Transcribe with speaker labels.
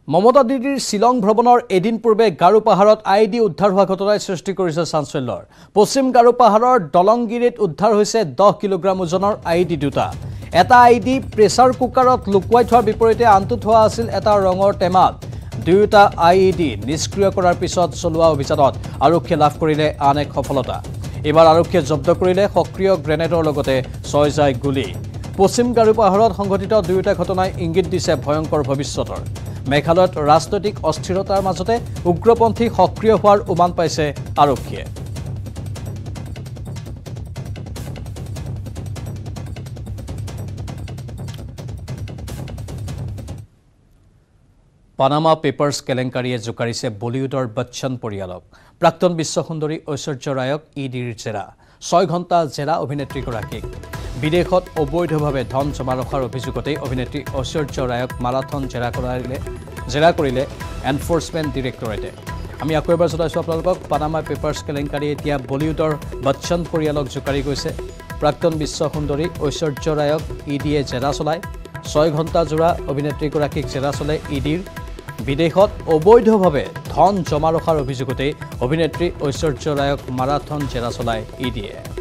Speaker 1: মমতা দিদিৰ শিলং ভ্ৰমণৰ এদিন পূৰ্বে গাৰু পাহাৰত IED উদ্ধাৰ হোৱা ঘটনাই সৃষ্টি কৰিছে চাঞ্চল্যৰ। পশ্চিম গাৰু পাহাৰৰ দলংগিৰিত উদ্ধাৰ হৈছে 10 কিলোগ্ৰাম ওজনৰ IED দুটা। এটা IED প্ৰেছাৰ কুকাৰত লুকুৱাই থোৱাৰ বিপৰীতে আনটো থোৱা আছিল এটা ৰঙৰ টেমাত। দুয়োটা IED নিষ্ক্ৰিয় কৰাৰ পিছত চলোৱা অভিযানত আৰক্ষীয়ে লাভ কৰিলে আন এক সফলতা। এবাৰ আৰক্ষীয়ে জব্দ কৰিলে সক্ৰিয় গ্ৰেনেডৰ লগতে 6 জাই গুলী। পশ্চিম গাৰু পাহাৰত সংঘটিত দুয়োটা ঘটনাই ইংগিত দিছে ভয়ংকৰ ভৱিষ্যতৰ। মেঘালয়ত ৰাজনৈতিক অস্থিৰতাৰ মাজতে উগ্ৰপন্থী সক্ৰিয় হোৱাৰ উমান পাইছে আৰক্ষীয়ে। পানামা পেপাৰ্ছ কেলেংকাৰীয়ে জোকাৰিছে বলিউডৰ বচ্চন পৰিয়ালক। প্ৰাক্তন বিশ্বসুন্দৰী ঐশ্বৰ্য ৰায়ক EDৰ জেৰা। 6 ঘণ্টা জেৰা অভিনেত্ৰীগৰাকীক। বিদেশত অবৈধভাৱে ধন জমা ৰখাৰ অভিযোগতে অভিনেত্ৰী ঐশ্বৰ্য ৰায়ক মাৰাথন জেৰা কৰিলে এনফোৰ্সমেণ্ট ডিৰেক্টৰেটে। আমি আকৌ এবাৰ জনাইছোঁ আপোনালোকক, পানামা পেপাৰ্ছ কেলেংকাৰী এতিয়া বলিউডৰ বচ্চন পৰিয়ালক জোকাৰি গৈছে। প্ৰাক্তন বিশ্বসুন্দৰী ঐশ্বৰ্য ৰায়ক EDয়ে জেৰা চলায়। 6 ঘণ্টা জোৰা অভিনেত্ৰীগৰাকীক জেৰা চলে EDৰ। বিদেশত অবৈধভাৱে ধন জমা ৰখাৰ অভিযোগতে অভিনেত্ৰী ঐশ্বৰ্য ৰায়ক মাৰাথন জেৰা চলায় EDয়ে।